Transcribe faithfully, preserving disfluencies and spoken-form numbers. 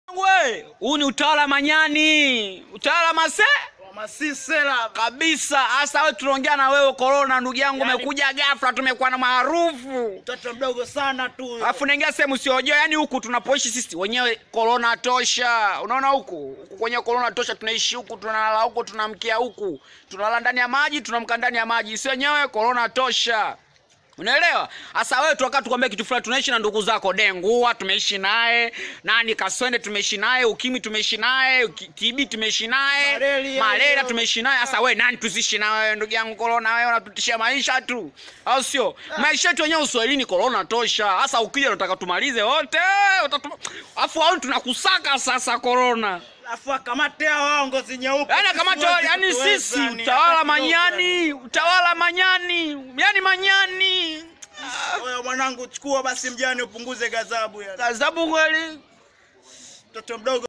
We, huu ni utawala manyani. Utawala mase? Masisela kabisa. Hasa wewe tunaongea na wewe corona ndugu yangu umekuja yani, ghafla tumekuwa na maarufu. Mtoto mdogo sana tu. Alafu naingia sehemu siojua yani huku tunapoishi sisi wenyewe corona tosha. Unaona huku? Huku kwenye corona tosha tunaishi huku, tunalala huku, tunamkia huku. Tunalala ndani ya maji, tunamka ndani ya maji. Sisi wenyewe corona tosha. Unaelewa? Hasa wewe tu wakati tukwambia kitu fulani tunaishi na ndugu zako Dengua tumeishi naye, nani Kaswende tumeishi naye, Ukimwi tumeishi naye, T B tumeishi naye, malaria tumeishi naye. Hasa wewe nani tusishi na wewe ndugu yangu corona? Wewe unatutishia maisha tu. Au sio? Maisha yetu wenyewe Uswahilini corona tosha. Hasa ukija unataka tumalize wote. Afu hao tunakusaka sasa corona. Afu kamate hao ngozi nyeupe. Yaani kamate yani sisi utawala manyani, utawala manyani. Yaani manyani. Wewe mwanangu chukua basi mjane upunguze ghadhabu yani. Ghadhabu kweli. Mtoto mdogo